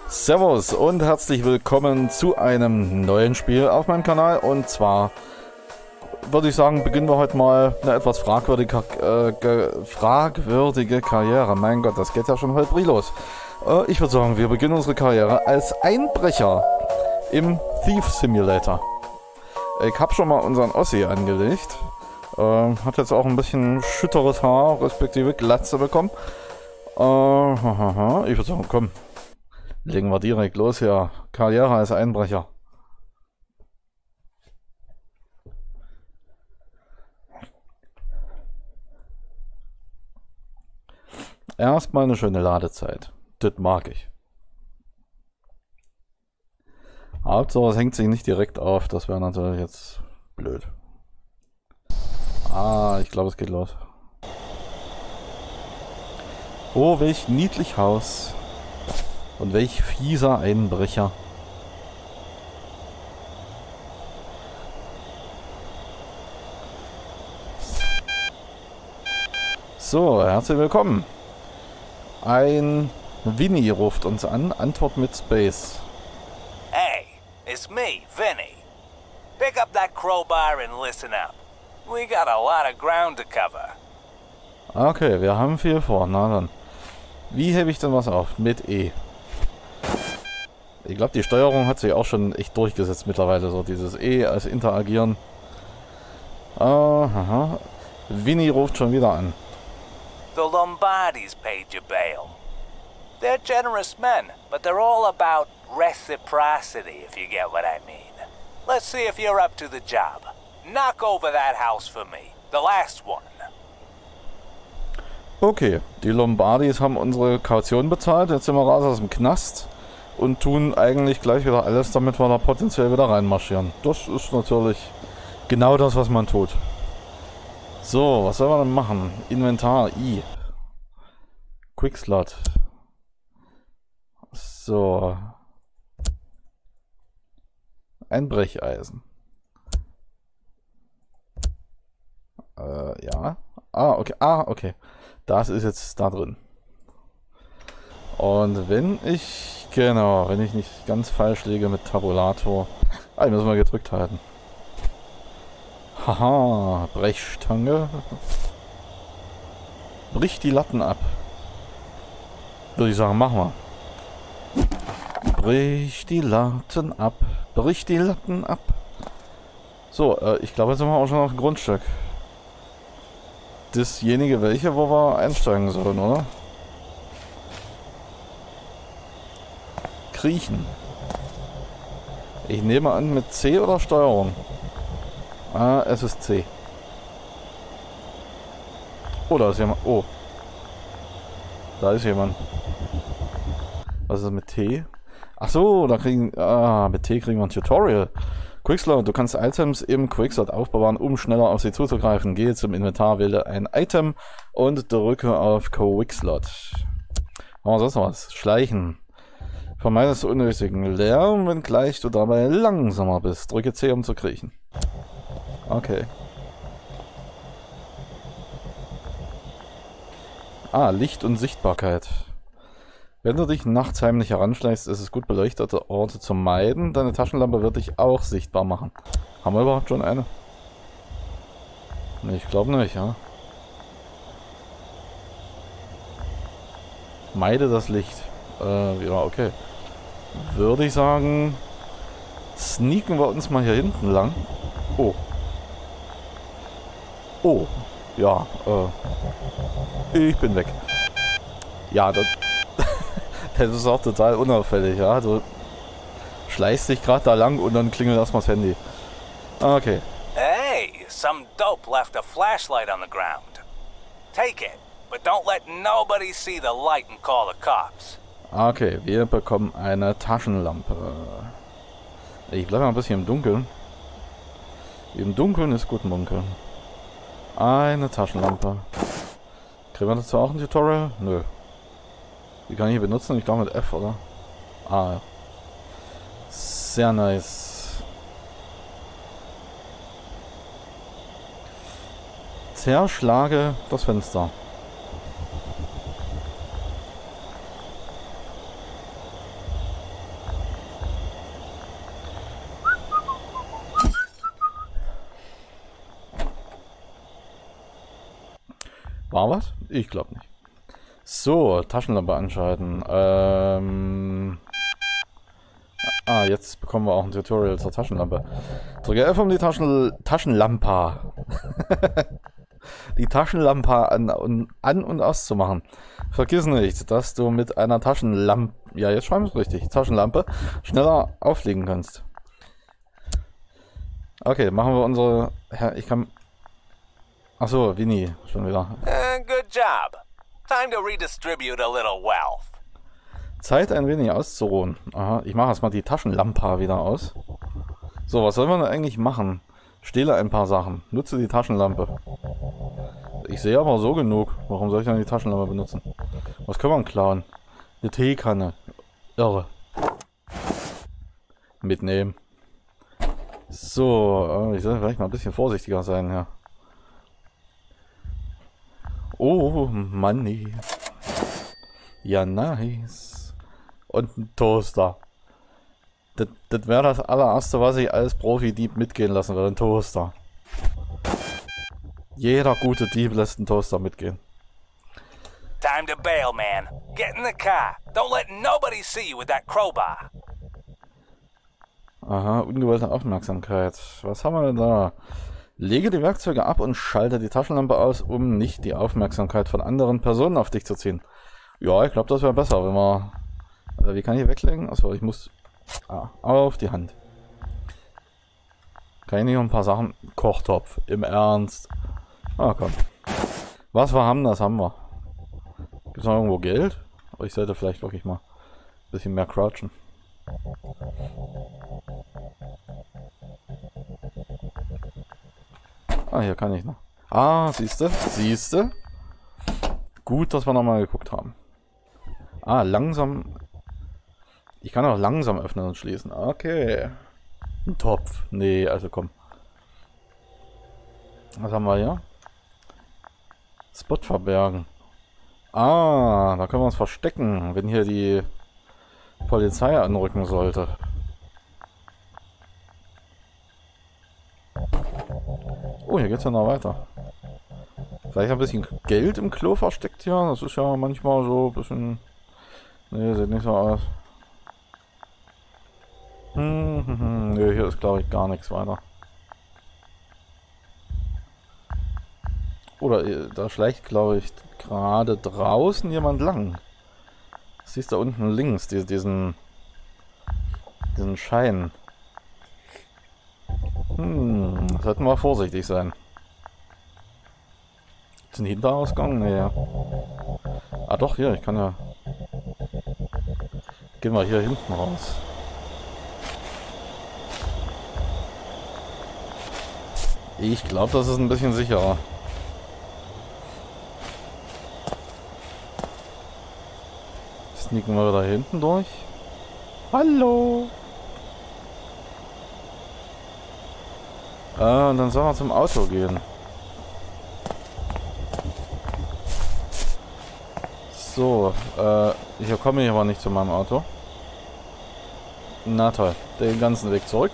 Servus und herzlich willkommen zu einem neuen Spiel auf meinem Kanal. Und zwar würde ich sagen, beginnen wir heute mal eine etwas fragwürdige Karriere. Mein Gott, das geht ja schon holprig los. Ich würde sagen, wir beginnen unsere Karriere als Einbrecher im Thief Simulator. Ich habe schon mal unseren Ossi angelegt. Hat jetzt auch ein bisschen schütteres Haar, respektive Glatze bekommen. Ich würde sagen, komm. Legen wir direkt los hier. Karriere als Einbrecher. Erstmal eine schöne Ladezeit. Das mag ich. Hauptsache es hängt sich nicht direkt auf. Das wäre natürlich jetzt blöd. Ich glaube es geht los. Oh, welch niedlich Haus. Und welch fieser Einbrecher. So, herzlich willkommen. Ein Vinny ruft uns an. Antwort mit Space. Hey, it's me, Vinny. Pick up that crowbar and listen up. We got a lot of ground to cover. Okay, wir haben viel vor. Na dann. Wie hebe ich denn was auf? Mit E. Ich glaube, die Steuerung hat sich auch schon echt durchgesetzt mittlerweile. So dieses E als Interagieren. Aha. Vinny ruft schon wieder an. The Lombardis paid your bail. They're generous men, but they're all about reciprocity, if you get what I mean. Let's see if you're up to the job. Knock over that house for me. The last one. Okay, die Lombardis haben unsere Kaution bezahlt. Jetzt sind wir raus aus dem Knast. Und tun eigentlich gleich wieder alles, damit wir da potenziell wieder reinmarschieren. Das ist natürlich genau das, was man tut. So, was soll man denn machen? Inventar, I. Quickslot. So. Ein Brecheisen. Ja. Okay. Okay. Das ist jetzt da drin. Und wenn ich nicht ganz falsch liege mit Tabulator. Müssen wir gedrückt halten. Haha, Brechstange. Brich die Latten ab. Würde ich sagen, machen wir. Brich die Latten ab. Brich die Latten ab. So, ich glaube, jetzt sind wir auch schon auf dem Grundstück. Dasjenige welche, wo wir einsteigen sollen, oder? Kriechen. Ich nehme an mit C oder Steuerung. Es ist C. Oh, da ist jemand. Oh. Da ist jemand. Was ist mit T? Ach so, da kriegen. Mit T kriegen wir ein Tutorial. Quickslot. Du kannst Items im Quickslot aufbewahren, um schneller auf sie zuzugreifen. Gehe zum Inventar, wähle ein Item und drücke auf Quickslot. Machen wir sonst noch was. Schleichen. Vermeidest unnötigen Lärm, wenngleich du dabei langsamer bist. Drücke C, um zu kriechen. Okay. Licht und Sichtbarkeit. Wenn du dich nachts heimlich heranschleichst, ist es gut, beleuchtete Orte zu meiden. Deine Taschenlampe wird dich auch sichtbar machen. Haben wir überhaupt schon eine? Nee, ich glaube nicht, ja. Meide das Licht. Ja, okay. Würde ich sagen, sneaken wir uns mal hier hinten lang. Oh. Oh. Ja, ich bin weg. Ja, das ist auch total unauffällig, ja. Du schleichst dich gerade da lang und dann klingelt erstmal das Handy. Okay. Hey, some dope left a flashlight on the ground. Take it, but don't let nobody see the light and call the cops. Okay, wir bekommen eine Taschenlampe. Ich bleibe mal ein bisschen im Dunkeln. Im Dunkeln ist gut munkeln. Eine Taschenlampe. Kriegen wir dazu auch ein Tutorial? Nö. Wie kann ich hier benutzen? Ich glaube mit F, oder? Ja. Sehr nice. Zerschlage das Fenster. War was? Ich glaube nicht. So, Taschenlampe anschalten. Jetzt bekommen wir auch ein Tutorial zur Taschenlampe. Drücke F, um die Taschenlampe. Die Taschenlampe an und auszumachen. Vergiss nicht, dass du mit einer Taschenlampe, ja jetzt schreiben wir es richtig, Taschenlampe, schneller auflegen kannst. Okay, machen wir unsere, ich kann, achso, Winnie, schon wieder. Good job. Time to redistribute a little wealth. Zeit, ein wenig auszuruhen. Aha, ich mache erstmal die Taschenlampe wieder aus. So, was soll man denn eigentlich machen? Stehle ein paar Sachen. Nutze die Taschenlampe. Ich sehe aber so genug. Warum soll ich dann die Taschenlampe benutzen? Was können wir klauen? Eine Teekanne. Irre. Mitnehmen. So, ich soll vielleicht mal ein bisschen vorsichtiger sein, ja. Oh, Money. Ja, nice. Und ein Toaster. Das wäre das allererste, was ich als Profi-Dieb mitgehen lassen würde. Ein Toaster. Jeder gute Dieb lässt einen Toaster mitgehen. Time to bail, man. Get in the car. Don't let nobody see you with that crowbar. Aha, ungewollte Aufmerksamkeit. Was haben wir denn da? Lege die Werkzeuge ab und schalte die Taschenlampe aus, um nicht die Aufmerksamkeit von anderen Personen auf dich zu ziehen. Ja, ich glaube, das wäre besser, wenn wir... wie kann ich weglegen? Achso, ich muss... auf die Hand. Kann ich nicht noch ein paar Sachen... Kochtopf, im Ernst. Komm. Was wir haben, das haben wir. Gibt es noch irgendwo Geld? Aber ich sollte vielleicht wirklich mal ein bisschen mehr crouchen. Hier kann ich noch. Siehste? Siehste? Gut, dass wir nochmal geguckt haben. Langsam. Ich kann auch langsam öffnen und schließen. Okay. Ein Topf. Nee, also komm. Was haben wir hier? Spot verbergen. Da können wir uns verstecken, wenn hier die Polizei anrücken sollte. Oh, hier geht's ja noch weiter. Vielleicht ein bisschen Geld im Klo versteckt hier. Das ist ja manchmal so ein bisschen... Nee, sieht nicht so aus. Nee, hier ist glaube ich gar nichts weiter. Oder da schleicht glaube ich gerade draußen jemand lang. Siehst du da unten links diesen Schein. Sollten wir vorsichtig sein. Ist ein Hinterausgang? Nee. Doch, hier, ich kann ja... Gehen wir hier hinten raus. Ich glaube, das ist ein bisschen sicherer. Sneaken wir da hinten durch. Hallo! Und dann sollen wir zum Auto gehen. So, hier komme ich aber nicht zu meinem Auto. Na toll, den ganzen Weg zurück.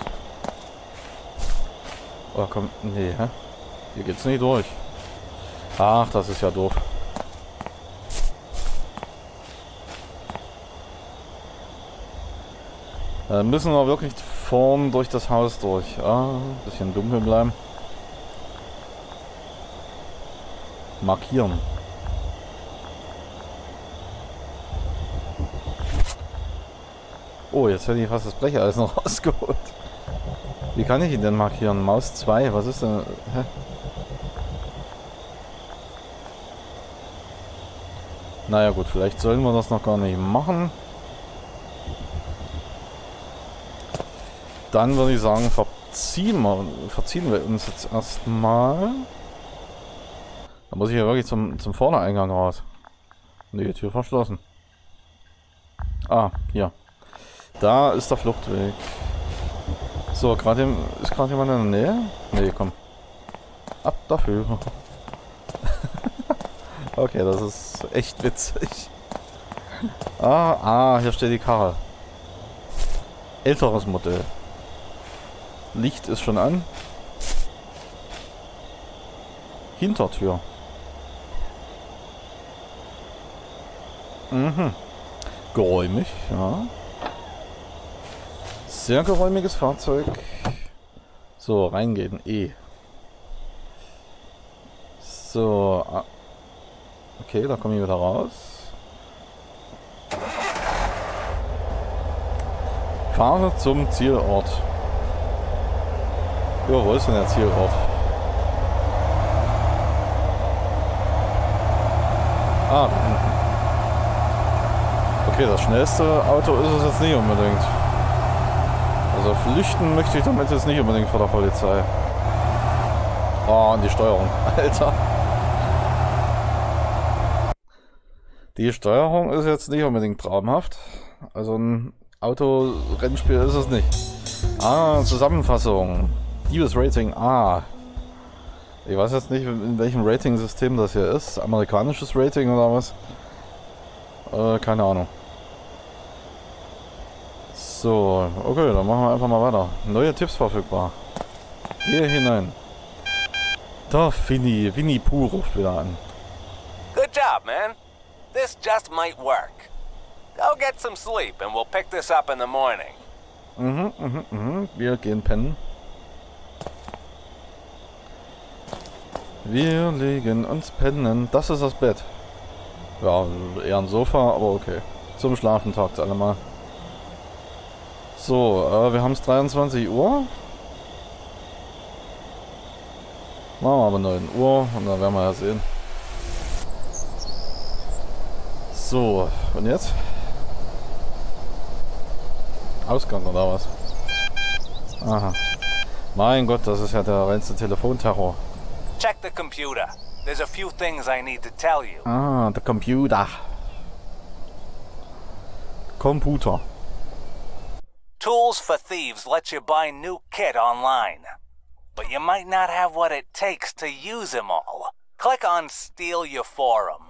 Oh komm, nee, hä? Hier geht's nicht durch. Ach, das ist ja doof. Dann müssen wir wirklich vorn durch das Haus durch. Bisschen dunkel bleiben. Markieren. Oh, jetzt hätte ich fast das Brecheisen noch rausgeholt. Wie kann ich ihn denn markieren? Maus 2, was ist denn? Hä? Naja gut, vielleicht sollen wir das noch gar nicht machen. Dann würde ich sagen, verziehen wir uns jetzt erstmal. Da muss ich ja wirklich zum Vordereingang raus. Nee, Tür verschlossen. Hier. Da ist der Fluchtweg. So, ist gerade jemand in der Nähe? Nee, komm. Ab dafür. Okay, das ist echt witzig. Hier steht die Karre. Älteres Modell. Licht ist schon an. Mhm. Geräumig, ja. Sehr geräumiges Fahrzeug. So, reingehen. E. So. Okay, da komme ich wieder raus. Fahre zum Zielort. Jo, wo ist denn der Zielort? Ah. Okay, das schnellste Auto ist es jetzt nicht unbedingt. Also flüchten möchte ich damit jetzt nicht unbedingt vor der Polizei. Oh, und die Steuerung. Alter. Die Steuerung ist jetzt nicht unbedingt traumhaft. Also ein Autorennspiel ist es nicht. Ah, Zusammenfassung. Diebesrating A. Ich weiß jetzt nicht, in welchem Rating-System das hier ist. Amerikanisches Rating oder was? Keine Ahnung. So, okay, dann machen wir einfach mal weiter. Neue Tipps verfügbar. Hier hinein. Da, Winnie Pooh ruft wieder an. Good job, man. This just might work. Go get some sleep and we'll pick this up in the morning. Wir gehen pennen. Wir legen uns pennen. Das ist das Bett. Ja, eher ein Sofa, aber okay. Zum Schlafen taugt's allemal. So, wir haben es 23 Uhr. Machen wir aber 9 Uhr und dann werden wir ja sehen. So, und jetzt? Ausgang oder was? Aha. Mein Gott, das ist ja der reinste Telefonterror. Check the computer. There's a few things I need to tell you. Ah, der Computer. Computer. Tools for Thieves lets you buy new kit online. But you might not have what it takes to use them all. Click on Steal Your Forum.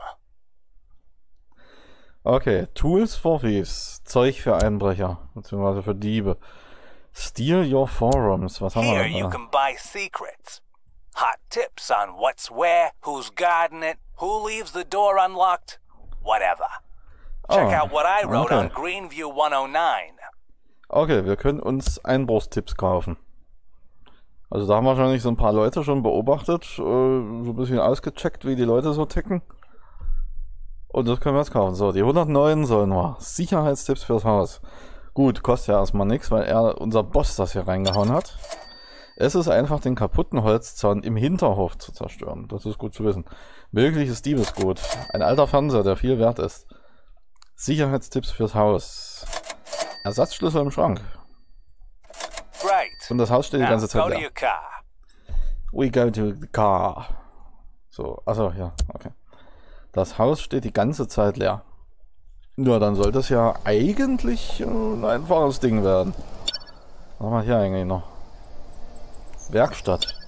Okay, Tools for Thieves. Zeug für Einbrecher, beziehungsweise für Diebe. Steal Your Forums. Was haben wir Here denn you da? can buy secrets. Hot tips on what's where, who's guarding it, who leaves the door unlocked, whatever. Check out what I wrote on Greenview 109. Okay, wir können uns Einbruchstipps kaufen. Also da haben wahrscheinlich so ein paar Leute schon beobachtet, so ein bisschen ausgecheckt, wie die Leute so ticken. Und das können wir jetzt kaufen. So, die 109 sollen wir. Sicherheitstipps fürs Haus. Gut, kostet ja erstmal nichts, weil unser Boss das hier reingehauen hat. Es ist einfach, den kaputten Holzzaun im Hinterhof zu zerstören. Das ist gut zu wissen. Mögliches Diebesgut. Ein alter Fernseher, der viel wert ist. Sicherheitstipps fürs Haus. Ersatzschlüssel im Schrank. Right. Und das Haus steht die ganze Zeit Go to leer. your car. We go to the car. So, achso, ja, okay. Das Haus steht die ganze Zeit leer. Ja, dann sollte es ja eigentlich ein einfaches Ding werden. Was haben wir hier eigentlich noch? Werkstatt.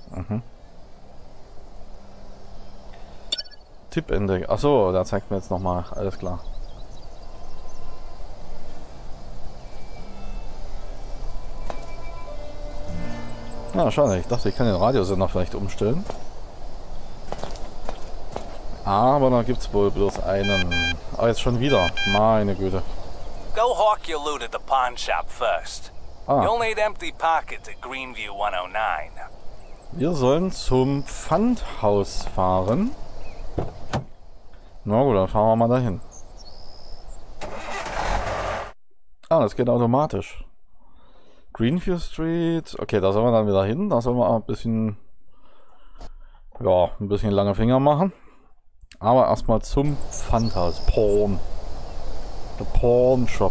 Tippindex. Achso, da zeigt mir jetzt nochmal. Alles klar. Na, schade. Ich dachte, ich kann den Radiosender vielleicht umstellen. Aber da gibt's wohl bloß einen. Ah, jetzt schon wieder. Meine Güte. Go hawk your loot at the pawn shop first. You'll need empty pockets at Greenview 109. Wir sollen zum Pfandhaus fahren. Na gut, dann fahren wir mal dahin. Ah, das geht automatisch. Greenview Street. Okay, da sollen wir dann wieder hin. Da sollen wir ein bisschen... Ja, ein bisschen lange Finger machen. Aber erstmal zum Pfandhaus. Porn. Der Porn Shop.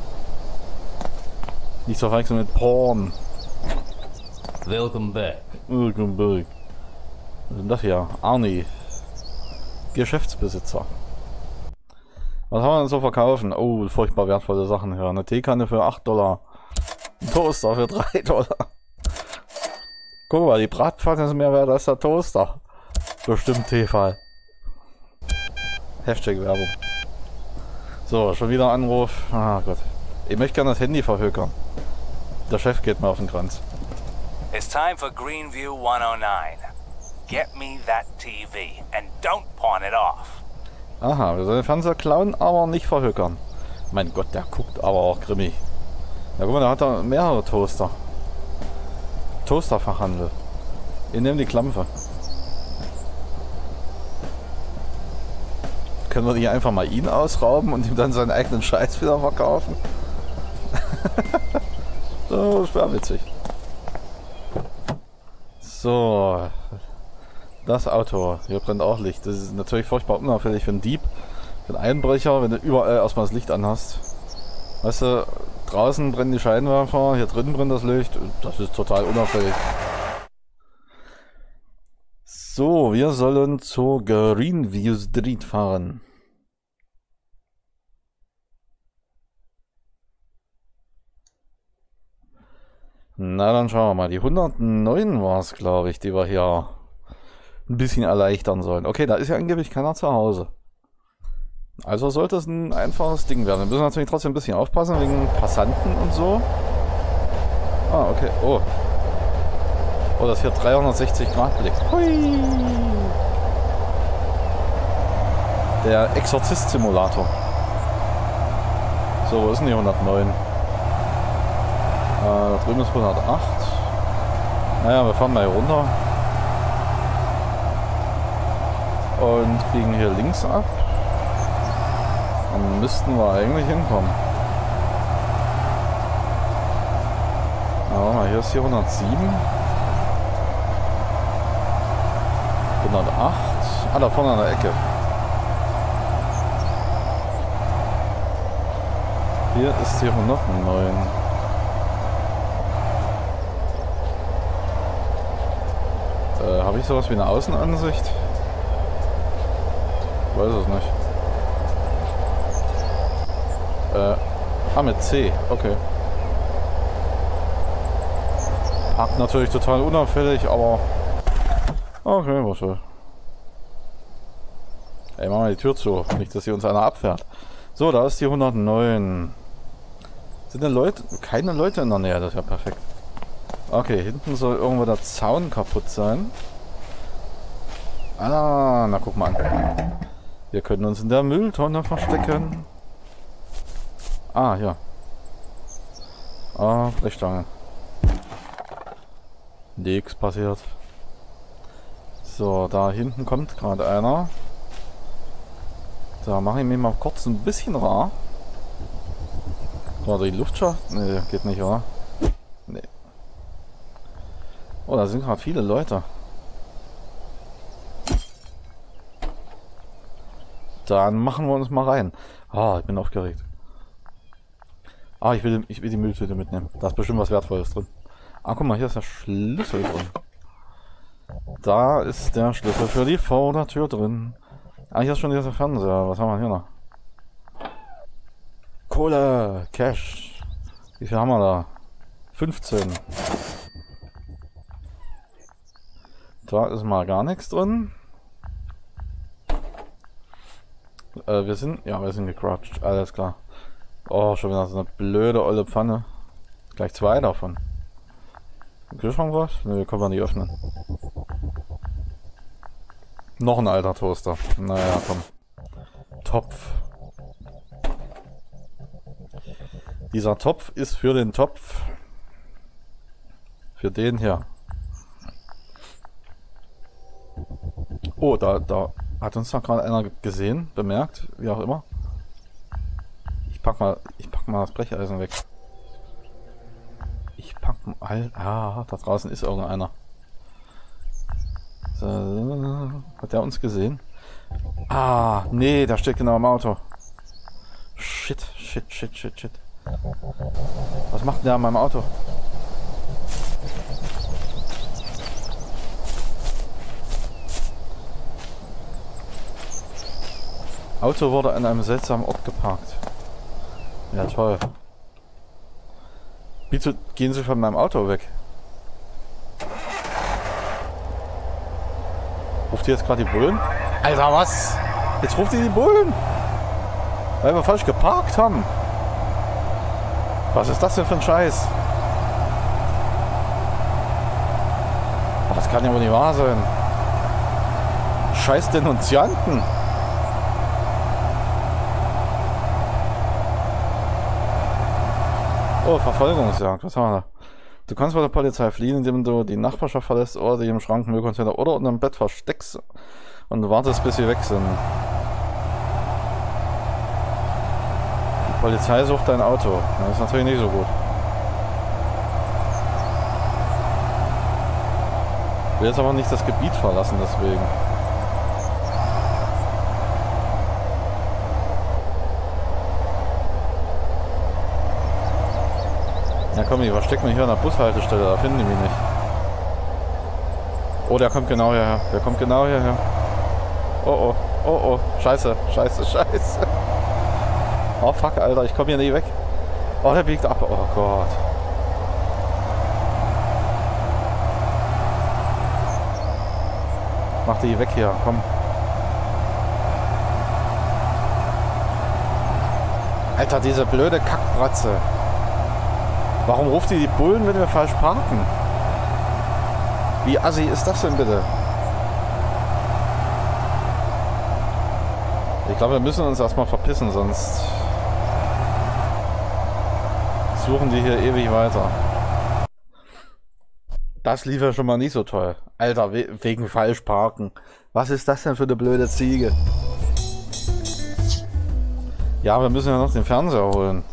Nicht zu verwechseln mit Porn. Welcome back. Welcome back. Was ist denn das hier? Arnie. Geschäftsbesitzer. Was haben wir denn so verkaufen? Oh, furchtbar wertvolle Sachen hier. Eine Teekanne für 8 $. Ein Toaster für 3 $. Guck mal, die Bratpfanne ist mehr wert als der Toaster. Bestimmt Teefall. Hashtag Werbung. So, schon wieder Anruf. Ah Gott. Ich möchte gerne das Handy verhökern. Der Chef geht mir auf den Kranz. It's time for Greenview 109. Get me that TV and don't pawn it off. Aha, wir sollen den Fernseher klauen, aber nicht verhökern. Mein Gott, der guckt aber auch grimmig. Ja, guck mal, da hat er mehrere Toaster. Toasterfachhandel. Ich nehme die Klampfe. Können wir nicht einfach mal ihn ausrauben und ihm dann seinen eigenen Scheiß wieder verkaufen? So, das wäre witzig. So. Das Auto. Hier brennt auch Licht. Das ist natürlich furchtbar unauffällig für einen Dieb. Für einen Einbrecher, wenn du überall erstmal das Licht anhast. Weißt du, draußen brennen die Scheinwerfer, hier drin brennt das Licht. Das ist total unauffällig. So, wir sollen zur Greenview Street fahren. Na, dann schauen wir mal. Die 109 war es, glaube ich, die wir hier ein bisschen erleichtern sollen. Okay, da ist ja angeblich keiner zu Hause. Also sollte es ein einfaches Ding werden. Wir müssen natürlich trotzdem ein bisschen aufpassen wegen Passanten und so. Ah, okay. Oh. Oh, das hier 360 Grad Blick. Hui. Der Exorzist-Simulator. So, wo ist denn die 109? Da drüben ist 108. Naja, wir fahren mal hier runter. Und biegen hier links ab. Dann müssten wir eigentlich hinkommen. Na, warte mal, hier ist hier 107. 108. Ah, da vorne an der Ecke. Hier ist die 109. Habe ich sowas wie eine Außenansicht? Ich weiß es nicht. Mit C, okay. Parkt natürlich total unauffällig, aber... Okay, was soll. Ey, machen wir die Tür zu, nicht, dass hier uns einer abfährt. So, da ist die 109. Sind denn Leute? Keine Leute in der Nähe, das ist ja perfekt. Okay, hinten soll irgendwo der Zaun kaputt sein. Ah, na guck mal an. Wir können uns in der Mülltonne verstecken. Ah, ja. Ah, Brechstange. Nix passiert. So, da hinten kommt gerade einer. Da mache ich mir mal kurz ein bisschen rar. War die Luftschacht? Ne, geht nicht, oder? Nee. Oh, da sind gerade viele Leute. Dann machen wir uns mal rein. Ah, ich bin aufgeregt. Ah, ich will die Mülltüte mitnehmen. Da ist bestimmt was Wertvolles drin. Ah, guck mal, hier ist der Schlüssel drin. Da ist der Schlüssel für die Vordertür drin. Ah, hier ist schon dieser Fernseher. Was haben wir hier noch? Kohle, Cash. Wie viel haben wir da? 15. Da ist mal gar nichts drin. Wir sind gecrouched, alles klar. Oh, schon wieder so eine blöde olle Pfanne. Gleich zwei davon. Im Kühlschrank was? Ne, können wir nicht öffnen. Noch ein alter Toaster. Naja, komm. Topf. Dieser Topf ist für den Topf. Für den hier. Oh, da hat uns doch gerade einer gesehen, bemerkt, wie auch immer. Ich pack mal das Brecheisen weg. Da draußen ist irgendeiner. So, hat der uns gesehen? Ah, nee, der steht genau im Auto. Shit. Was macht denn der an meinem Auto? Auto wurde an einem seltsamen Ort geparkt. Ja, toll. Bitte gehen Sie von meinem Auto weg. Ruft ihr jetzt gerade die Bullen? Alter, was? Jetzt ruft ihr die Bullen? Weil wir falsch geparkt haben. Was ist das denn für ein Scheiß? Das kann ja wohl nicht wahr sein. Scheiß Denunzianten. Oh, Verfolgungsjagd. Was haben wir da? Du kannst vor der Polizei fliehen, indem du die Nachbarschaft verlässt oder dich im Schrank, Müllcontainer oder unter dem Bett versteckst und wartest, bis sie weg sind. Die Polizei sucht dein Auto. Das ist natürlich nicht so gut. Ich will jetzt aber nicht das Gebiet verlassen, deswegen. Ja komm, ich versteck mich hier an der Bushaltestelle, da finden die mich nicht. Oh, der kommt genau hierher. Der kommt genau hierher. Oh oh, oh oh, scheiße, scheiße, scheiße. Oh fuck, Alter, ich komme hier nicht weg. Oh, der biegt ab, oh Gott. Mach die weg hier, komm. Alter, diese blöde Kackbratze. Warum ruft die Bullen, wenn wir falsch parken? Wie assi ist das denn bitte? Ich glaube, wir müssen uns erstmal verpissen, sonst suchen die hier ewig weiter. Das lief ja schon mal nicht so toll. Alter, wegen falsch parken. Was ist das denn für eine blöde Ziege? Ja, wir müssen ja noch den Fernseher holen.